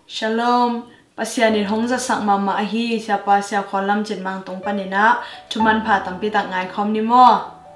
Shalom, pasianin hongza sak mama ahi siapa sia kolam jen mang tong panina cuman pa tampi tak ngai khom ni mo.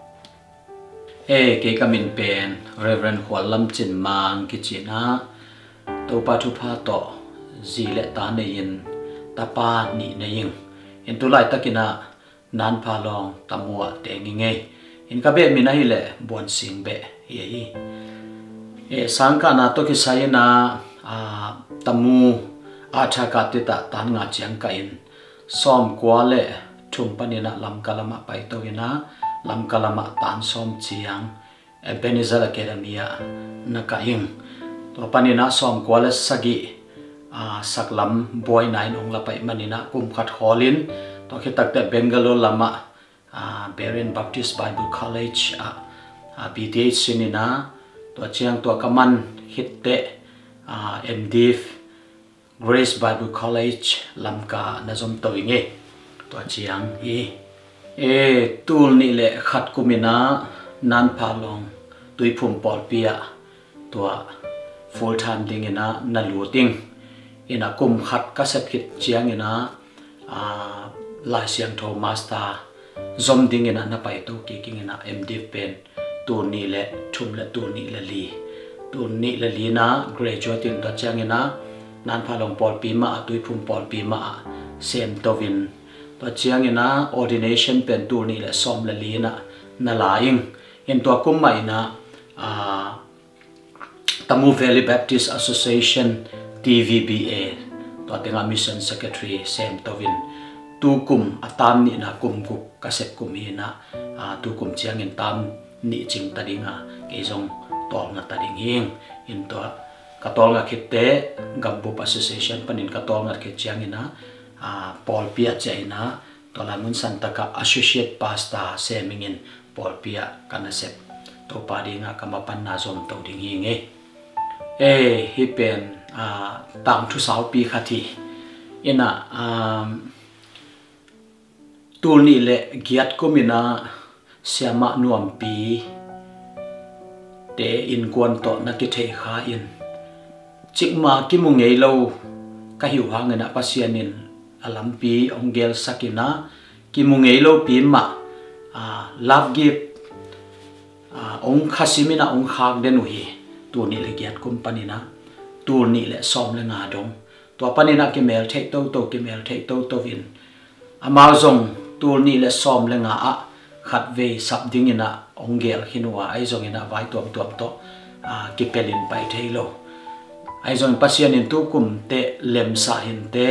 Ke kamin pen Reverend kolam jen mang kichina to pa tu pa to zile ta ne yin tapa ni ne yin in tu lai takina nan pa long tamua te ngi nge in ka be mina hi le bon sing be ye sangka na to ki sayena tamu acha ka te ta tan nga chiang ka in som kwa le thum panina lam kalama pai to ina lam kalama tan som chiang Ebenezer Academia na ka ing to panina som kwa le sagi saklam boy nine ong la pai manina kum khat holin to khitak te Bangalore lama Berean Baptist Bible College BTH sinina to chiang to kaman hitte MDiv Grace Bible College lamka nazom toinge to chiang tul ni le khat kumina nan palong tui phum pol pia to full time ding ina na luting ina kum khat ka set khit chiang ina lai siang tho master zom ding ina na pai to ki king ina MDiv pen tu ni le thum le tu ni le li tu ni le li na graduate in to chiang ina nan phalong pol pi ma tui phum pol pi ma sem tovin to chiang ina ordination pen tu ni le som le li na na laing in to kum mai na Tamu Valley Baptist Association TVBA to tenga mission secretary sem tovin tu kum atam ni na kum ku kaset kum hi na tu kum chiang in tam ni ching tadinga ke jong tol nga tading hing in to katol nga khitte Gambup Association panin katol nga khit chiang ina Paul Pia chaina to lamun santaka associate pastor semingin Paul Pia kanasep to padi nga kamapan na zom to ding hing hi pen tang thu sau pi khati ina tul ni le giat komina siama nuam pi te in kwan to na ki the kha in chikma ki mu ngei lo ka hiu hang na pasianin alampi ongel sakina ki mu ngei lo pi ma love gift ong khasimina ong khak denu hi tu ni le giat company na tu ni le som le nga dong to panina ki mel thei to ki mel thei to vin amazon tu ni le som le nga a khat ve sap ding ina ongel hinwa ai zong ina vai tom to ki pelin pai thei lo ai zong pasian in tu kum te lem sa hin te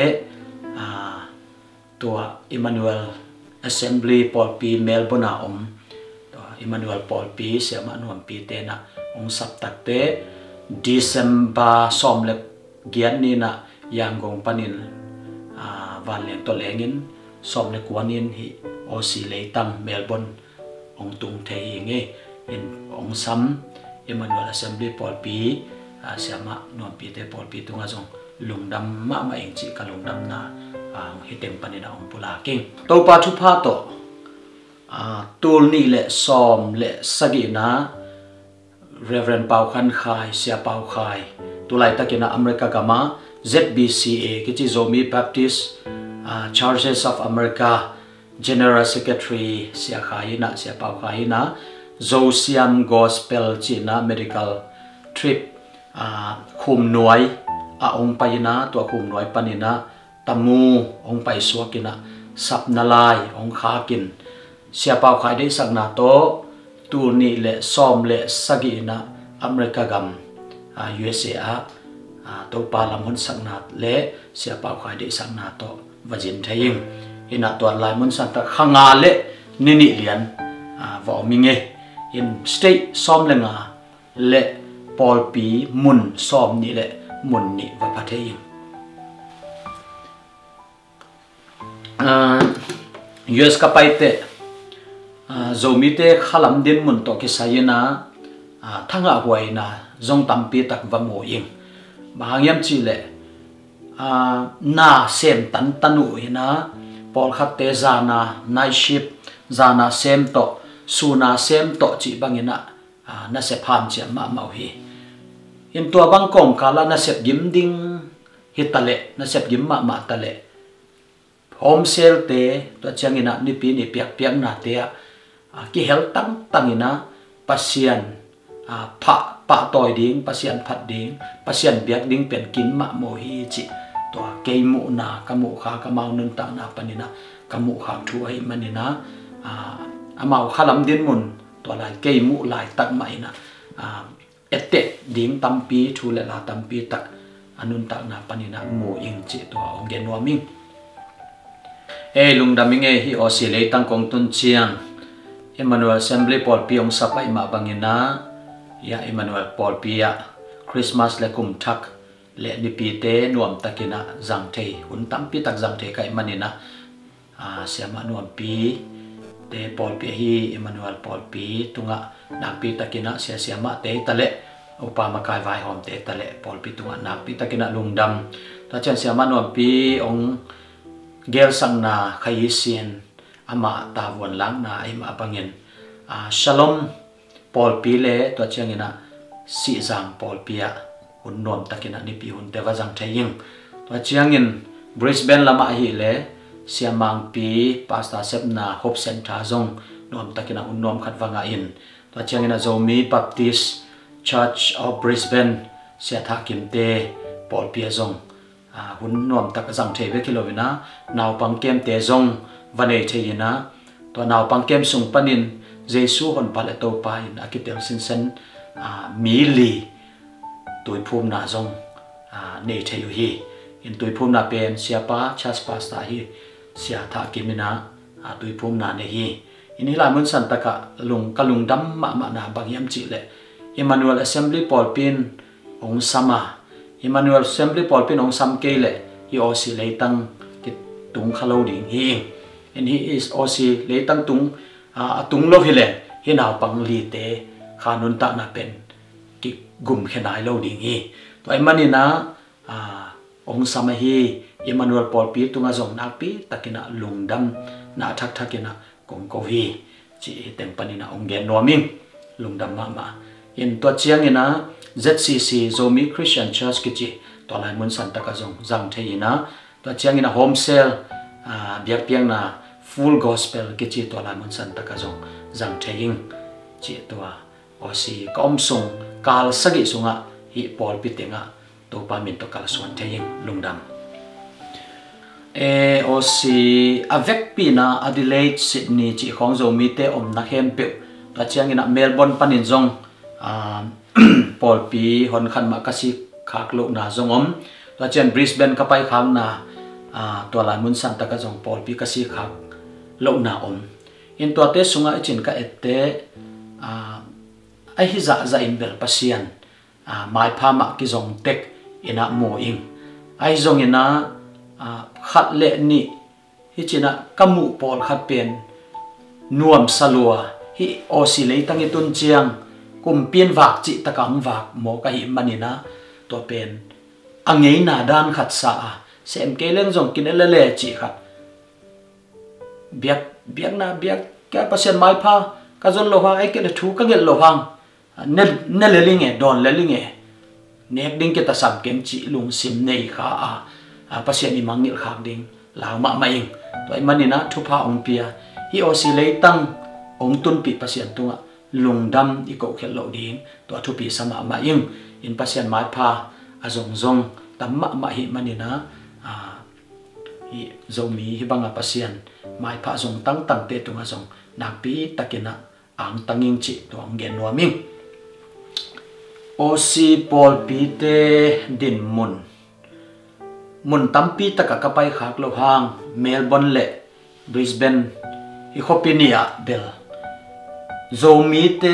to Emmanuel Assembly Paul P Melbourne to Emmanuel Paul P siama nuam pi te na ong sap tak te December som le gian ni na yanggong panin van leng to lengin som le kwanin hi osi leitang Melbourne ong tung thei nge in ong sam Emmanuel Assembly Paul P siama nuam pi te Paul P tunga jong lungdam ma eng chi ka lungdam na hitem panina ong pula king to pa thu pha to tul ni le som le sagina Reverend Pau Khan Khai sia Pau Khai tulai takina America gama ZBCA kichi Zomi Baptist Churches of America General Secretary sia Khaina sia Pau Khaina Zosian Gospel China Medical Trip khum nuai ong paina to khum nuai panina tamu ong pai suakina sapnalai ong khakin sia Pau Khai dei sakna to tu ni le som le sagina America gam USA to palam hon sakna le sia Pau Khai dei sakna to vajin thaing ina to lai mun santa khanga le nini lian wa minge in state som le nga le Paul P mun som ni le mun ni va pathei US ka paite zomite khalam din mun to ki sayena thanga huaina zong tampi tak va mo ing bangyam chi le na sem tan tanu ina Paul khatte zana night shift zana sem to suna sem to chi bangina na se pham chi ma mau hi in tua bang kong kala na sep gim ding hi tale na sep gim ma tale home sale te to changina ni pi ni piak na te ki hel tang ina pasian pa toy ding pasian phat ding pasian biak ding pen kin ma mo hi chi to keimu na kamu kha kamau nun ta na panina kamu kha thu ai manina amau khalam din mun to lai keimu lai tak mai na ette ding tampi thu le la tampi tak anun tak na panina mo ing chi to ong gen wa ming lungdaming hi osi leitang kong tun chiang Emmanuel Assembly Paul Piong sapai ma bangina ya Emmanuel Paul Pia Christmas le kum thak le ni pi te nuam takina jang thei hun tampi tak jang thei kai manina siama nuam pi te Paul Pia hi Emmanuel Paul Pi tunga nak pi takina siama te tale upama kai vai hom te tale Paul Pi tunga nak pi takina lungdam ta chen siama nuam pi ong gel sang na khai sien ama ta won lang na ai ma bangin shalom Paul Pi le to changina si jang Paul Pia hun nom takina ni pi hun te wa jang thaying to changin Brisbane lama hi le siamang pi pasta sep na hope center zong nom takina hun nom khat wanga in to changina Zomi Baptist Church of Brisbane sia tha kim te Paul Pia zong hun nom tak jang thei ve kilovina naw pang kem te zong vane theina to naw pang kem sung panin Jesu hon pale to pa in akitel sin sen mi li tui phum na zong nei theyu hi in tui phum na pen siapa chas pasta hi sia tha kimina tui phum na ne hi ini la mun san taka lung kalung dam ma na bangyam chi le Emmanuel Assembly Paul Pin ong sama Emmanuel Assembly Paul Pin ong sam ke le hi osi leitang ki tung khalo ding hi and he is osi leitang tung lo hi le hi naw pang li te khanun ta na pen ki gum khenai lo ding hi to ai manina ong sama hi Emmanuel Paul Pi tunga zong nak pi takina lungdam na thakina kong ko hi chi teng panina ong gen noming lungdam ma in to chiang ina ZCC Zomi Christian Church kichi to lai mun san taka zong jang theina to chiang ina home sale biak piang na full gospel kichi to lai mun san taka zong jang theing chi to osi kom sung kal sagi sunga hi Paul Pi tenga to pa min to kal suan theing lungdam osi avek pina Adelaide Sydney chi khong Zomi te om na hem pe to chiang ina Melbourne panin zong Paul Pi hon khan ma kasi khak lo na zong om to chen Brisbane ka pai khang na to la mun san ta ka zong Paul Pi kasi khak lo na om in to te sunga chin ka ette ai hi za in bel pasian mai pha ma ki zong tek ina mo ing ai zong ina khat le ni hi china kamu Paul khat pen nuam salua hi osi leitang itun chiang kumpien vak chi takang vak mo ka hi manina to pen angei na dan khat sa sem keleng jong kinelele chi khat biak na biak ka pasien mai pha ka zon lo ha ai ke thu ka gel lo hang ne le linge don le linge nek ding ke ta sam kem chi lung sim nei kha pasien ni mangil khak ding law ma ing to ai manina thu pha ong pia hi osi leitang ong tun pi pasien tunga lungdam i ko khel lo ding to thu pi sama ma ing in pasien mai pha azong zong tamma ma hi manina hi zomi hi banga pasien mai pha zong tang te tunga zong nak pi takina ang tanging chi to ang gen noming osi Paul Pi te din mun tampi taka kapai khak lo hang Melbourne le Brisbane hi khopinia bel Zomi te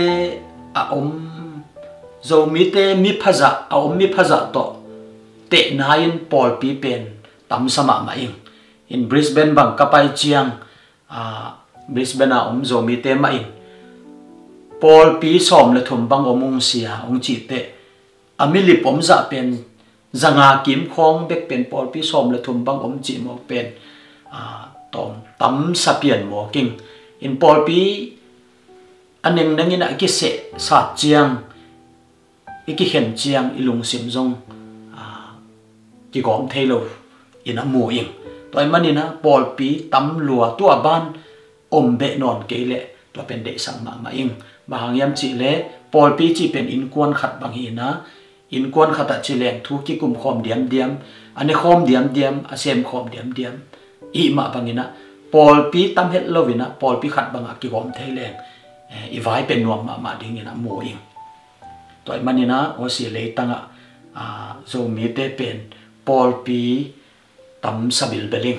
mi phaza to te nain Paul Pi pen tam sama ma ing in Brisbane bang kapai chiang Brisbane Zomi te ma ing Paul Pi som le thum bang omung sia ong chi te amili pom za pen zanga kim khong bek pen Paul Pi som le thum bang om chi mo pen tom tam sapian mo king in Paul Pi aneng nangina ki se sa chiang iki hen chiang ilung sim zong ki gom thelo ina mu ing toy manina pol pi tam lua tua ban ombe non kele to pen de sang ma ing bahangyam chi le pol pi chi pen in kwan khat bang hi na in kwan khata chi leng thu ki kum khom diam diam ane khom diam diam asem khom diam diam i ma bangina pol pi tam het lovina pol pi khat banga ki gom thele i vai pen nuam ma ding ina mu ing toy manina o si le tanga zo mi te pen pol pi tam sabil beling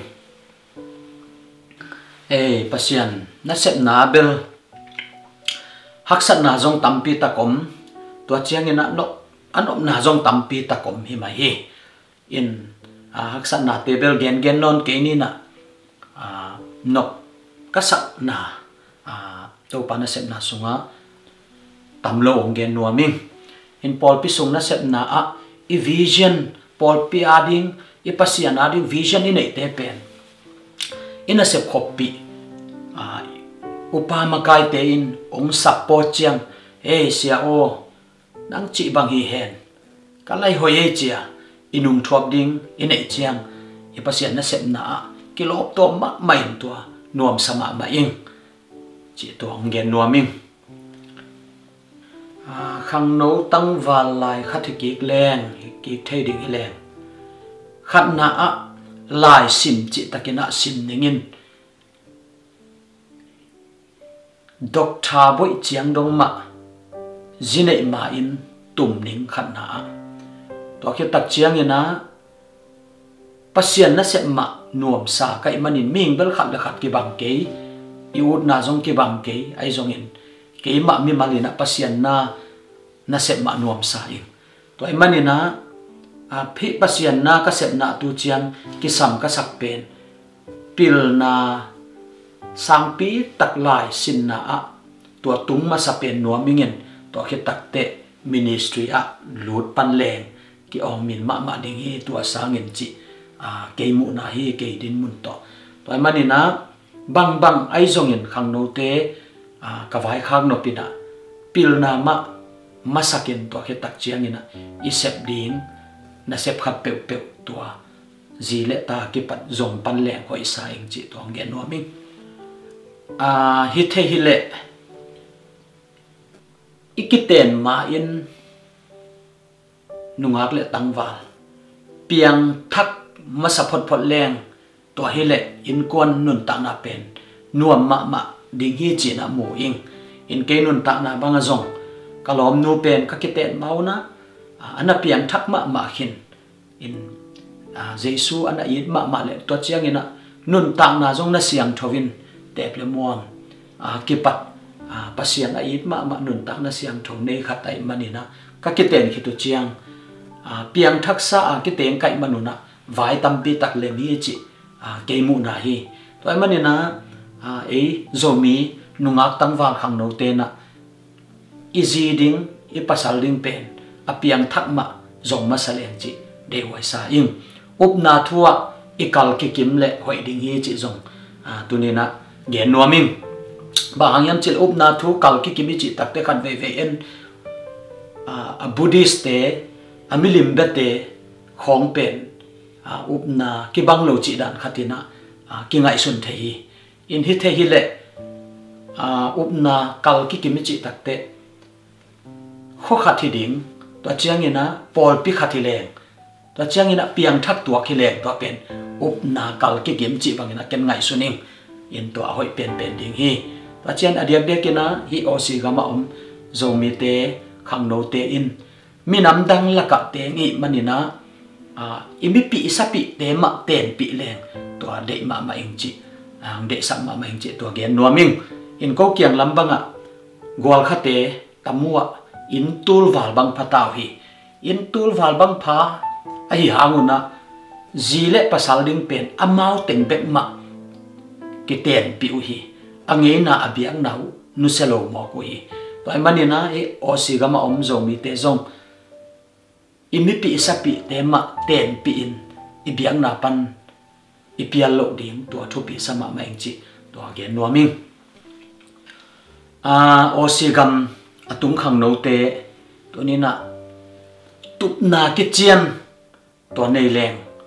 pasian na sep na bel haksat na zong tampi takom tua chiang ina no anop na zong tampi takom hi mai hi in haksat na table gen non ke ni na nok kasak na to pa na sep na sunga tamlo ong gen nuaming in pol pi sung na sep na i vision pol pi ading i pasian ading vision ni nei te pen ina sep khopi upama kai te in ong support chiang sia o nang chi bang hi hen kalai hoye chia inung thop ding inei chiang i pasian na sep na kilop to ma mai to nuam sama ma ing chi to ong gen nuaming khang no tang wal lai khat ki leng ki thei ding leng khat na lai sim chi takina sim ningin doctor boy chiang dong ma zinei ma in tum ning khat na to ki tak chiang ina pasian na sep ma nuam sa kai manin ming bel khat la khat ki bang ke i ut na jong ki bang ke ai jong in ke ma mi malina pasian na sep ma nuam sa ing to ai manina phi pasian na ka sep na tu chiang ki sam ka sak pen pil na sangpi tak lai sin na tua tung ma sa pen nuamingen to khi tak te ministry lut pan leng ki ong min ma ding hi tua sangin chi ke mu na hi ke din mun to ai manina bang ai jong in khang no te ka vai khang no pina pil na ma sakin to khi tak chiang ina i sep ding na sep khat pe tua zile ta ki pat zong pan leng hoi sa ing chi to ngen no ming hi the hi le ikiten ma in nungak le tangwal piang thak ma sapot phot leng to hi le in kon nun ta na pen nuam ma ding hi chi na mu ing in ke nun ta na banga zong kalom nu pen ka kiten mauna ana piang thak ma khin in jesu ana yit ma le to chiang ina nun ta na zong na siang thovin tep le muang kipat pasian yit ma nun ta na siang tho nei khatai manina ka kiten khitu chiang piang thak sa kiten kai manuna vai tampi tak le mi chi ke mu na hi to ai manina zomi nungak tangwal khang no te na easy ding i pasal ding pen piang thak ma zong ma saleng chi de wai sa ing upna thua ikal ki kim le hoi ding hi chi zong tunina gen nuaming bahangyam chil upna thu kal ki kimi chi takte khan ve en a buddhist te amilim bete khong pen upna ki banglo chi dan khatina ki ngai sun thei in hi the hi le upna kal ki kimi chi takte kho khathi ding to chiang ina pol pi khathi leng to chiang ina piang thak tua khi leng to pen upna kal ki kim chi bangina ken ngai suning in to hoi pen ding hi ta chen adiak de kina hi osi gama zomi te khang no te in minam dang laka te ngi manina imi pi isapi te ma ten pi leng to de ma ing chi de sam ma ing chi to gen nuaming in ko kyang lambanga gol khate tamua in tul wal bang phatau hi in tul wal bang pha ai hanguna zile pasal ding pen amau teng bek ma ki ten pi u hi ange na abiang nau nu selo mo ko hi to ai manina osi gama zomi te zong imi pi sapi te ma ten pi in ibiang na pan ipial lo ding to thu pi sama ma eng chi to gen nuaming osi gam atung khang no te to ni na tup na ki chian to nei leng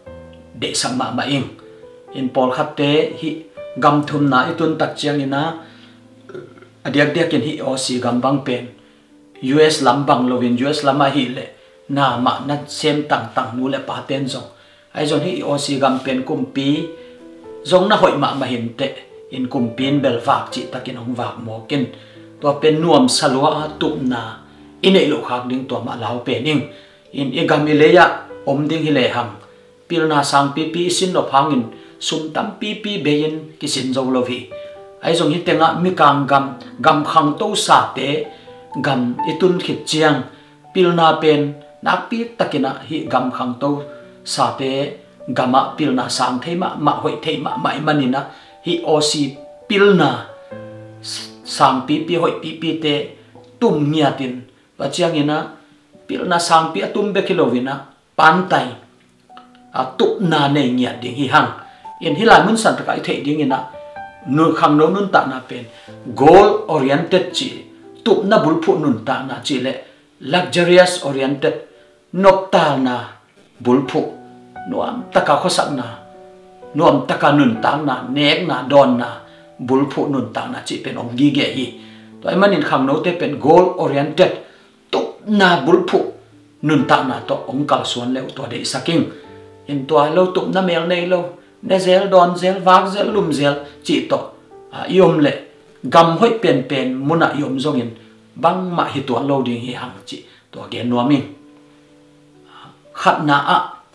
de sang ma ing in Paul khat te hi gam thum na itun tak chiang ina adiak dia ken hi OC gam bang pen US lambang lovin US lama hi le na ma na sem tang nu le pa ten zong ai zon hi OC gam pen kumpi zong na hoi ma hin te in kumpin bel vak chi takin ong vak mo ken to pen nuam salwa tu na inei lo khak ding to ma lau pen ing in igamileya om ding hi le hang pilna sang pi sin no phangin sum tam pi bein kisin zo lovi ai zong hi tenga mi kang gam khang to sa te gam itun khit chiang pilna pen nak pi takina hi gam khang to sa te gama pilna sang theima ma hoi theima mai manina hi OC pilna sang pi hoi pi te tum ngiatin wa chiang ina pilna sang pi atum be kilovina pantai a tu na ne ngiat ding hi hang in hilai mun san takai the ding ina nu khang no nun ta na pen goal oriented chi tup na bulphu nun ta na chi le luxurious oriented noptal na bulphu nuam taka khosak na nuam taka nun ta na nek na don na bulphu nun ta na chi pen ong gi ge hi to ai manin khang no te pen goal oriented tup na bulphu nun ta na to ong kal suan le to de saking in to lo tup na mel nei lo ne zel don zel vak zel lum zel chi to yom le gam hoi pen muna yom zongin bang ma hi to lo ding hi hang chi to gen noaming khat na a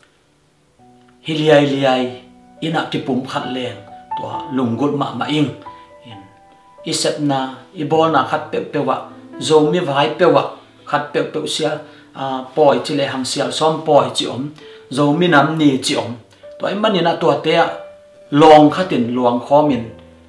hiliai ina ti pum khat leng to lungul ma ing in isep na ibol na khat pe wa zo mi vai pe wa khat pe sia poi chi le hang sial som poi chi om zo mi nam ni chi om to ai manina to te long khatin luang khomin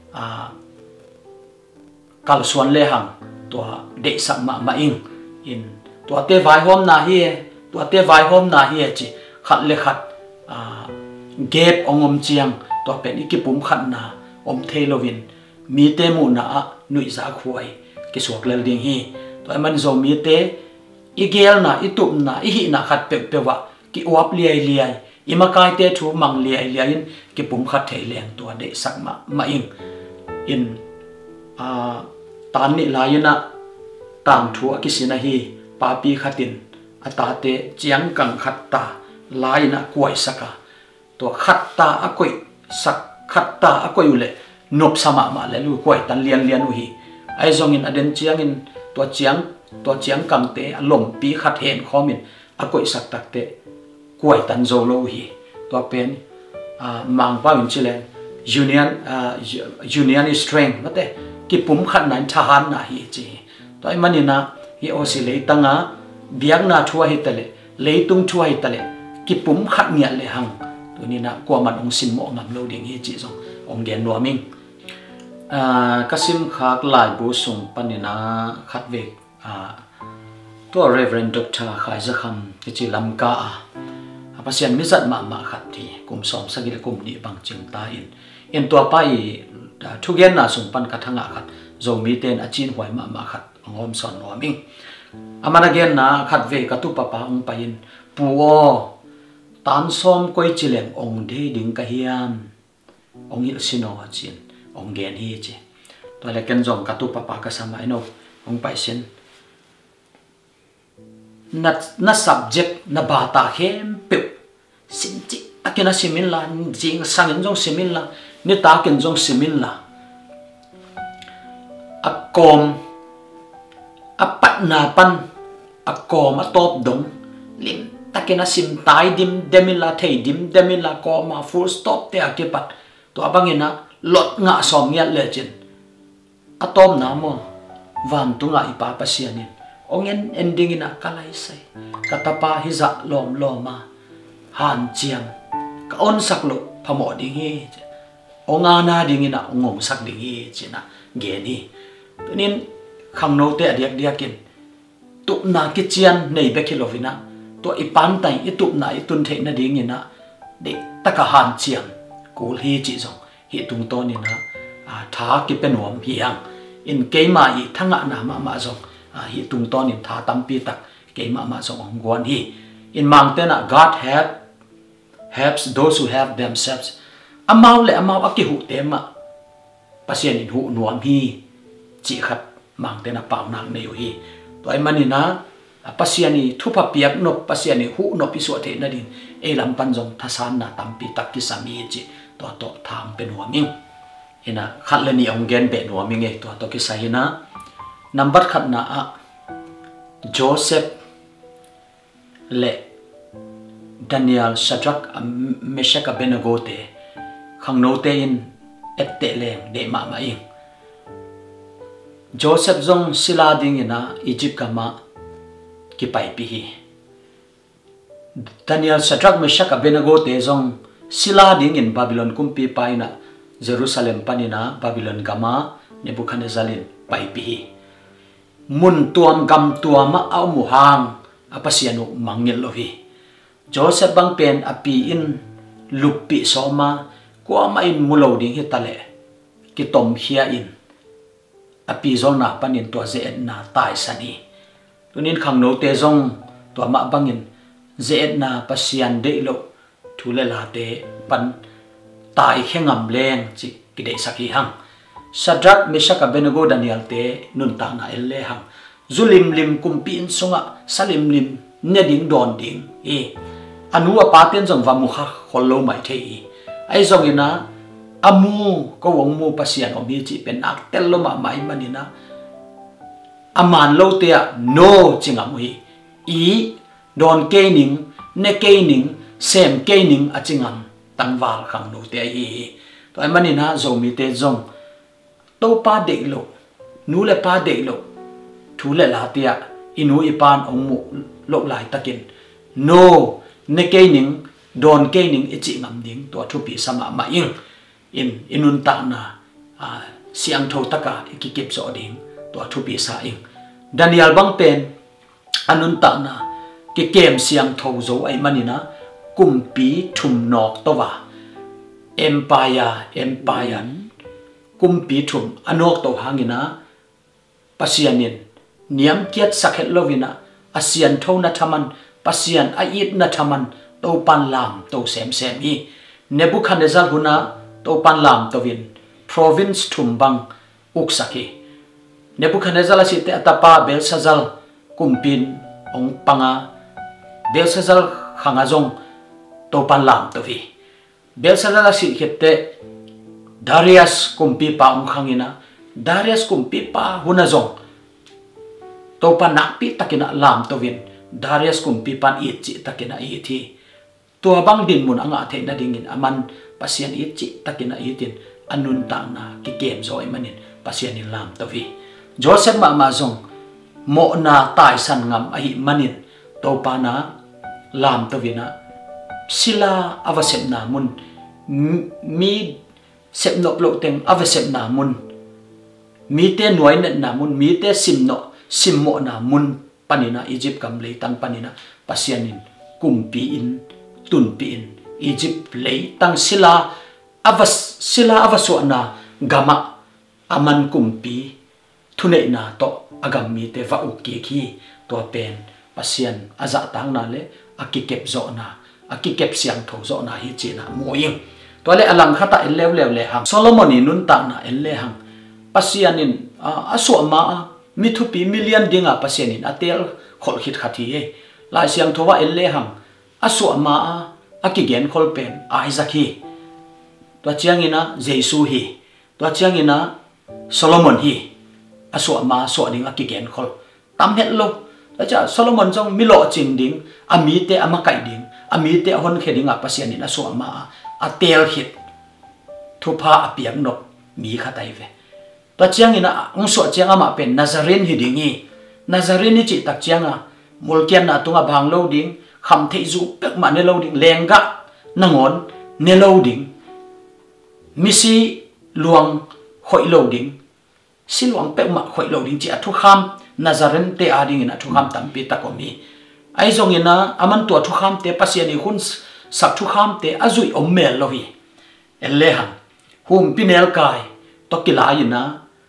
kal suan le hang to de sak ma ing in to te vai hom na hi chi khat le khat gap ongom chiang to pen ikipum khat na om thelovin mi te mu na nui za khuai ki suak lel ding hi to ai man zo mi te igel na itup na hi na khat pe wa ki op liai imakai te thu mang liai in ki pum khat thei leng to de sak ma ing in tan ni laina tang thu akisina hi papi khatin atate chiang kang khatta laina kwai saka to khatta akoi sak khatta akoi ule nop sama ma le lu kwai tan lian u hi ai zong in aden chiang in to chiang kang te alom pi khat hen khomin akoi sak tak te kwai tan zo lo hi to pen mang pa in chile union is strength mate ki pum khat nan thahan na hi chi to ai manina hi osi le tanga biak na thua hi tale leitung thua hi tale ki pum khat nya le hang to ni na kwa man ong sin mo ngam lo ding hi chi zong ong gen nuaming kasim khak lai bu sung panina khat ve to Reverend Dr. Khai Zakham chi lamka pasian mizat ma khat thi kum som sagil kum ni bang ching ta in to pai thugen na sung pan kathanga khat zo mi ten achin hoi ma khat ngom son noming amana gen na khat ve ka tu papa ong pain puo tan som koi chileng ong de ding ka hiam ong il sino chin ong gen hi chi to le ken jong ka tu papa ka sama ino ong pai sin na subject na bata hem pe sin chi akena simin la jing sangin jong simin la ni ta ken jong simin la akom apat na pan akom atop dong lim takena sim tai dim demila thei dim demila ko ma full stop te akipat to abangina lot nga som ngia le chin atom na mo van tu nga ipa pasianin ongen ending ina kalai sai katapa hiza lom loma han chiam ka on saklo phamo ding hi onga na ding ina ngom sak ding hi china geni tunin khangno te diakin tu na ki chian nei be kilovina to ipan tai itup na itun the na ding ina de taka han chiam kul hi chi jong hi tung to ni na tha ki penom hi hang in keima hi thanga na ma jong hi tung to ni tha tampi tak keima ma jong ong gon hi in mang te na God had helps those who have themselves amau le amau akihu tema pasien in hu nuam hi chi khat mang te na pau nak ne hi to ai manina pasien ni thupa piak no pasien ni hu no pi so the na din e lam pan jong thasan na tampi takki sami chi to tham pe nuaming ina khat le ni ong gen be nuaming e to ki sahina number khat na a Joseph le Daniel Shadrach Meshach Abednego te khang no te in ette leng de ma ma ing Joseph zong sila ding ina Egypt kama ki pai pi hi Daniel Shadrach Meshach Abednego te zong sila ding in Babylon kumpi pai na Jerusalem panina Babylon kama Nebuchadnezzar in pai pi hi mun tuam gam tuama au mu hang apasianu mangil lo hi Joseph bang pen api in lupi soma ko ma in mulo ding hi tale ki tom hia in api zong na panin to ze na tai sani tunin khang no te zong to ma bangin ze na pasian de lo thule la te pan tai khengam leng chi ki de saki hang Shadrach Meshach Abednego Daniel te nun ta na elle hang zulim lim kumpi in sunga salim lim ne ding don ding e anu apaten jong wa mu kha kholo mai thei ai jong ina amu ko wong mu pasian omi chi pen ak tel lo ma mai manina aman lo te no chinga mu hi i don ke ning ne ke ning sem ke ning a chingam tangwal khang no te hi to ai manina zo mi te jong to pa de lo nu le pa de lo thu le la tia inu ipan ong mu lok lai takin no ne ke ning don ke ning ichi ngam ding to thu pi sama ma ing inun ta na siang tho taka ki kip so ding to thu pi sa ing Daniel bang pen anun ta na ki kem siang tho zo ai manina kumpi thum nok to wa empire kumpi thum anok to hangina pasianin niam kiat sakhet lovina asian thona thaman pasian ait na thaman to pan lam to sem hi Nebuchadnezzar huna to pan lam to win province thumbang uksaki Nebuchadnezzar si te atapa Belshazzar kumpin ong panga Belshazzar khangazong to pan lam to vi Belshazzar si khette Darius kumpi pa khangina Darius kumpi pa hunazong to pa nakpi takina lam to win Darius kumpi pan ichi takina ithi to bang din mun anga the na dingin aman pasian ichi takina itin anun ta na ki kem zo manin pasian in lam to vi Joseph ma zong mo na tai san ngam ahi manin to pa na lam to vina sila avasem na mun mi sep no lo teng avasem na mun mi te noi na mun mi te simmo na mun panina Egypt kam le tang panina pasianin kumpi in tunpi in Egypt le tang sila avaso na gama aman kumpi thune na to agam mi te va uki ki to pen pasian aza tang na le akikep zo na akikep siang tho zo na hi china moing to le alang khata elew le hang Solomon ni nun ta na elle hang pasianin aso ma mithupi million dinga pasianin atel khol khit khathi e lai siang thowa elle hang aso ma akigen khol pen Isaac hi to chiangina Jesu hi to chiangina Solomon hi aso ma so ding akigen khol tam het lo cha Solomon jong milo ching ding ami te amakai ding ami te hon khedinga pasianin aso ma atel hit thupa apiang nok mi khatai ve to chiangina ngso chianga ma pen Nazarene hi dingi Nazarene chi tak chianga mulkian na tunga bang lo ding kham thei zu pek ma ne lo ding lenga nangon ne lo ding misi luang khoi lo ding siluang pek ma khoi lo ding chi athu kham Nazarene te ading ina thu kham tampi takomi ai zong ina aman to thu kham te pasiani hun sak thu kham te azui ommel lohi elle han hum pinel kai to kila ina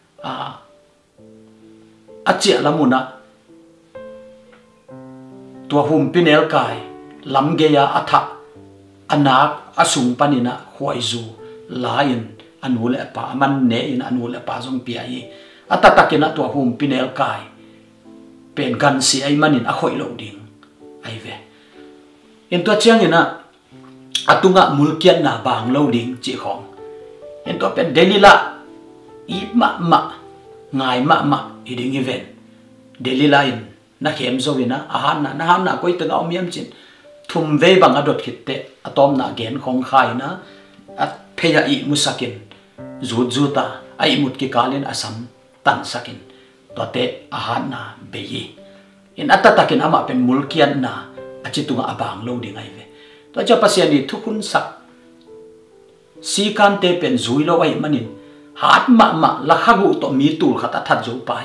achia lamuna to hum pinel kai lamgeya atha anak asung panina khoi zu lain anu le pa man ne in anu le pa jong pi ai atatakina to hum pinel kai pen gan si ai manin a khoi lo ding ai ve in to chiang ina atunga mulkian na bang lo ding chi khong in to pen delila i ma ngai ma i ding event delila in na khem zo ina a han na koi tanga omiam chin thum ve bang adot khitte atom na gen khong khai na at pheya i musakin zuta ai mut ki kalin asam tan sakin to te a han na be yi in atatakin ama pen mulkian na achitunga abang lo ding ai ve to cha pasiani thukun sak si kan te pen zui lo ai manin hat ma la khagu to mi tul khata that zo pai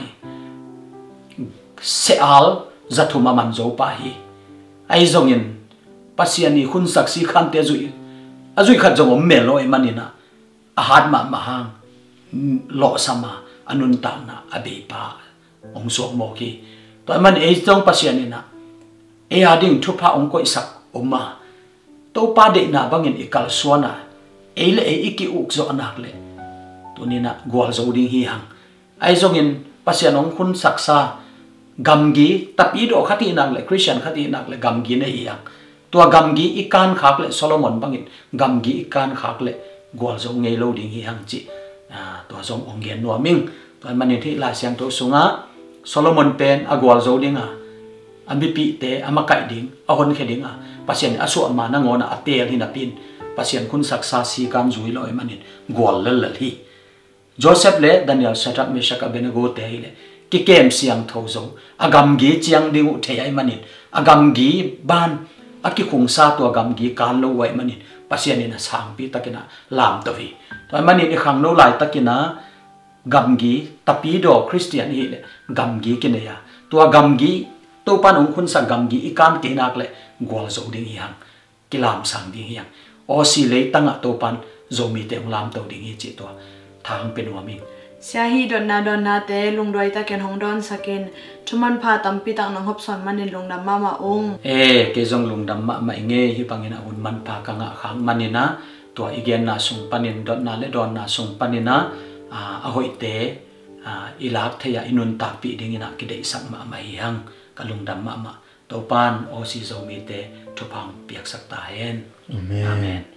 se al zathuma man zo pai ai zongin pasiani khun sak si kan te zui azui khat zo me lo ai manina a hat ma hang lo sama anun ta na abe pa ong so mo ki to man e jong pasiani na e ading thupa ong ko isak oma to pa de na bangin ikal suana e le e iki uk zo anak le to ni na gwal zo ding hi hang ai zong in pasian ong khun saksa gamgi tapi do khati nak le christian khati nak le gamgi ne hi hang to gamgi ikan khak le solomon bangin gamgi ikan khak le gwal zo ngei lo ding hi hang chi to zong ong gen no ming to man ni thi la siang to sunga solomon pen agwal zo ding ambipi te amakai ding ahon kheding pasien asu ama na ngona atel hina pin pasien kun saksa si kam zui lo manin gol lel hi joseph le daniel shadrach meshach abednego te hi le ki kem siang thozo agam gi chiang ding u the ai manin agam gi ban aki khung sa to agam gi kan lo wai manin pasien ina sang pi takina lam to hi to manin i khang no lai takina gam gi tapi do christian hi le gam gi kineya to gam gi to pan ong khun sa gam gi ikan te nak le gol zo ding hi hang kilam sang ding hi hang o si le tanga to pan zo mi te ong lam to ding hi chi to thang pen wa mi sia hi don na te lung doi ta ken hong don sakin thuman pha tampi tak nang hop son manin lung dam ma ong ke jong lung dam ma nge hi pangina un man pha ka nga khang manina to igen na sung panin dot na le don na sung panina a hoi te ilak theya inun tak pi ding ina ki dei sak ma hi hang kalung dam ma to pan o si zo mi te thupang piak sak ta hen amen